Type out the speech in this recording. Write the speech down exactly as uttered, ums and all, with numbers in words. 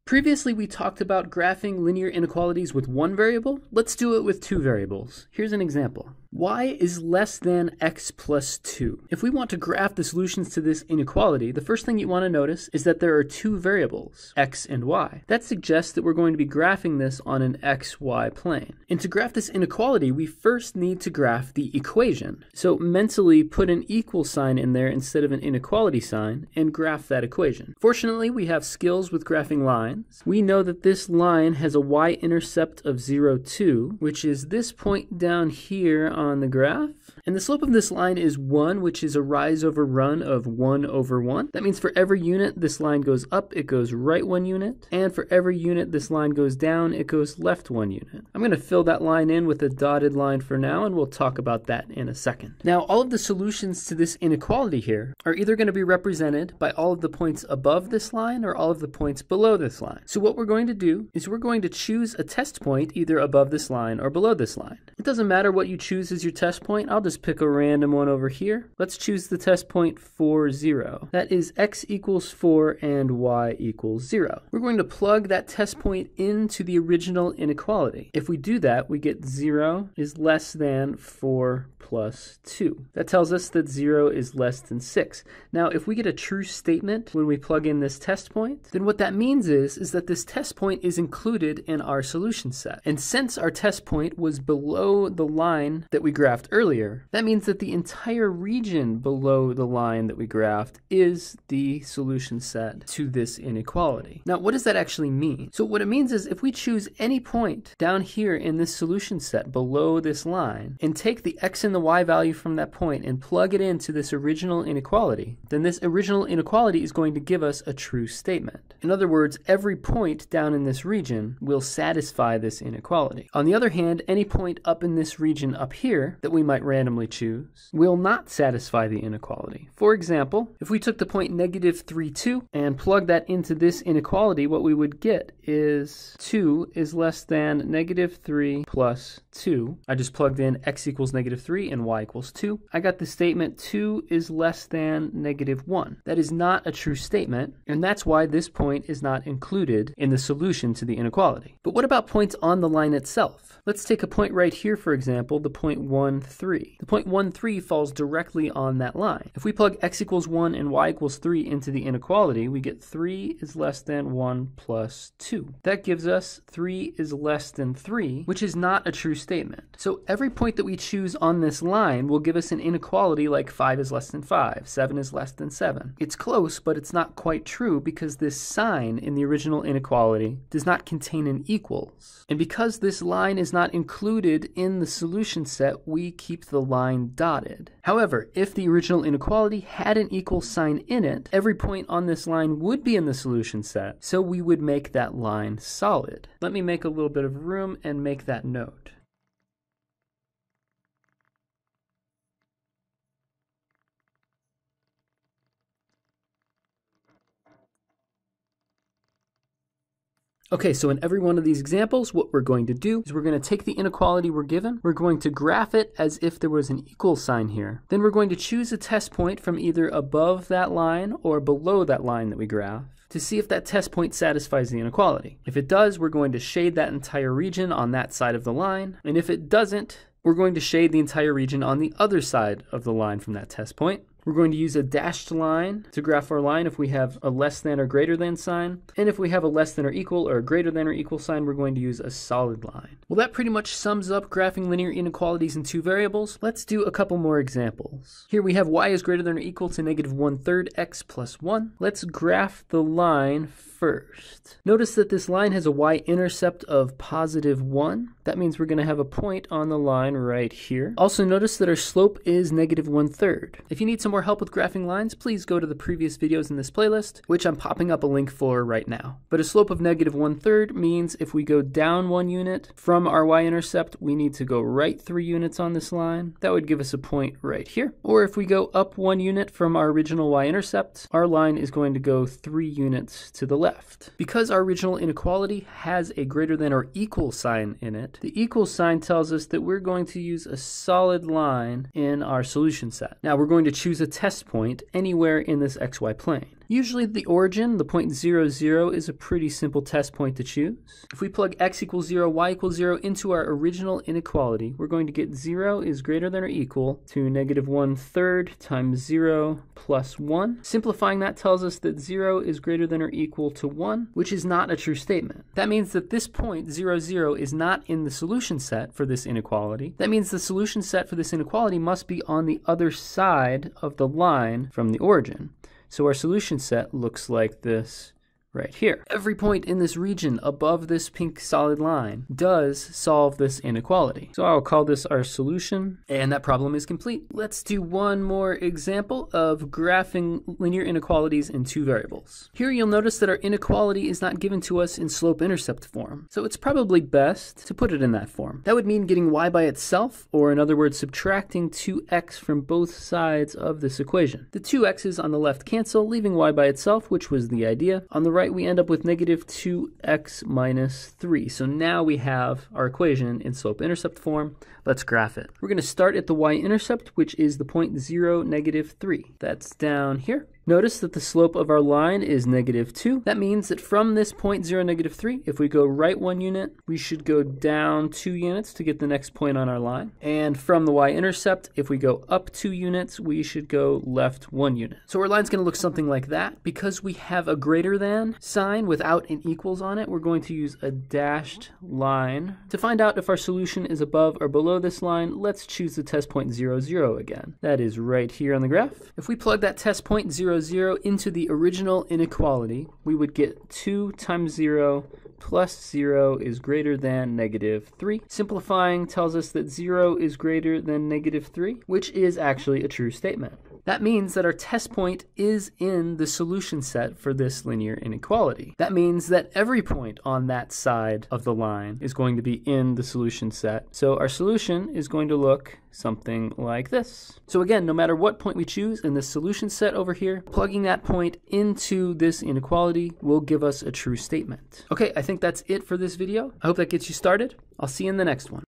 Previously, we talked about graphing linear inequalities with one variable. Let's do it with two variables. Here's an example. Y is less than x plus two. If we want to graph the solutions to this inequality, the first thing you want to notice is that there are two variables, x and y. That suggests that we're going to be graphing this on an xy plane. And to graph this inequality, we first need to graph the equation. So mentally put an equal sign in there instead of an inequality sign and graph that equation. Fortunately, we have skills with graphing lines. We know that this line has a y-intercept of zero, two, which is this point down here on the graph. And the slope of this line is one, which is a rise over run of one over one. That means for every unit this line goes up, it goes right one unit. And for every unit this line goes down, it goes left one unit. I'm going to fill that line in with a dotted line for now, and we'll talk about that in a second. Now, all of the solutions to this inequality here are either going to be represented by all of the points above this line or all of the points below this line. So what we're going to do is we're going to choose a test point either above this line or below this line. It doesn't matter what you choose as your test point. I'll just pick a random one over here. Let's choose the test point four, zero. That is x equals four and y equals zero. We're going to plug that test point into the original inequality. If we do that, we get zero is less than four plus two. That tells us that zero is less than six. Now, if we get a true statement when we plug in this test point, then what that means is, is that this test point is included in our solution set. And since our test point was below the line that we graphed earlier, that means that the entire region below the line that we graphed is the solution set to this inequality. Now, what does that actually mean? So what it means is if we choose any point down here in this solution set below this line and take the x and the y value from that point and plug it into this original inequality, then this original inequality is going to give us a true statement. In other words, every point down in this region will satisfy this inequality. On the other hand, any point up in this region up here that we might randomly choose will not satisfy the inequality. For example, if we took the point negative three, two and plugged that into this inequality, what we would get is two is less than negative three plus two. I just plugged in x equals negative three and y equals two. I got the statement two is less than negative one. That is not a true statement, and that's why this point is not included in the solution to the inequality. But what about points on the line itself? Let's take a point right here, for example, the point one, three. The point one, three falls directly on that line. If we plug x equals one and y equals three into the inequality, we get three is less than one plus two. That gives us three is less than three, which is not a true statement. So every point that we choose on this line will give us an inequality like five is less than five, seven is less than seven. It's close, but it's not quite true because this sign in the original inequality does not contain an equals. And because this line is not included in the solution set, we keep the line dotted. However, if the original inequality had an equal sign in it, every point on this line would be in the solution set, so we would make that line solid. Let me make a little bit of room and make that note. Okay, so in every one of these examples, what we're going to do is we're going to take the inequality we're given, we're going to graph it as if there was an equal sign here. Then we're going to choose a test point from either above that line or below that line that we graph to see if that test point satisfies the inequality. If it does, we're going to shade that entire region on that side of the line, and if it doesn't, we're going to shade the entire region on the other side of the line from that test point. We're going to use a dashed line to graph our line if we have a less than or greater than sign. And if we have a less than or equal or a greater than or equal sign, we're going to use a solid line. Well, that pretty much sums up graphing linear inequalities in two variables. Let's do a couple more examples. Here we have y is greater than or equal to negative one third x plus one. Let's graph the line first. Notice that this line has a y-intercept of positive one. That means we're going to have a point on the line right here. Also notice that our slope is negative one third. If you need some more help with graphing lines, please go to the previous videos in this playlist, which I'm popping up a link for right now. But a slope of negative one third means if we go down one unit from our y-intercept, we need to go right three units on this line. That would give us a point right here. Or if we go up one unit from our original y-intercept, our line is going to go three units to the left. Because our original inequality has a greater than or equal sign in it, the equal sign tells us that we're going to use a solid line in our solution set. Now we're going to choose a test point anywhere in this xy plane. Usually the origin, the point zero, zero, is a pretty simple test point to choose. If we plug x equals zero, y equals zero into our original inequality, we're going to get zero is greater than or equal to negative one third times zero plus one. Simplifying that tells us that zero is greater than or equal to one, which is not a true statement. That means that this point, zero, zero, is not in the solution set for this inequality. That means the solution set for this inequality must be on the other side of the line from the origin. So our solution set looks like this right here. Every point in this region above this pink solid line does solve this inequality. So I'll call this our solution, and that problem is complete. Let's do one more example of graphing linear inequalities in two variables. Here you'll notice that our inequality is not given to us in slope-intercept form, so it's probably best to put it in that form. That would mean getting y by itself, or in other words, subtracting two x from both sides of this equation. The two x's on the left cancel, leaving y by itself, which was the idea. On the right, we end up with negative two x minus three. So now we have our equation in slope-intercept form. Let's graph it. We're going to start at the y-intercept, which is the point zero, negative three. That's down here. Notice that the slope of our line is negative two. That means that from this point zero, negative three, if we go right one unit, we should go down two units to get the next point on our line. And from the y-intercept, if we go up two units, we should go left one unit. So our line's going to look something like that. Because we have a greater than sign without an equals on it, we're going to use a dashed line. To find out if our solution is above or below this line, let's choose the test point zero, zero again. That is right here on the graph. If we plug that test point zero, zero into the original inequality, we would get two times zero plus zero is greater than negative three. Simplifying tells us that zero is greater than negative three, which is actually a true statement. That means that our test point is in the solution set for this linear inequality. That means that every point on that side of the line is going to be in the solution set. So our solution is going to look something like this. So again, no matter what point we choose in the solution set over here, plugging that point into this inequality will give us a true statement. Okay, I think that's it for this video. I hope that gets you started. I'll see you in the next one.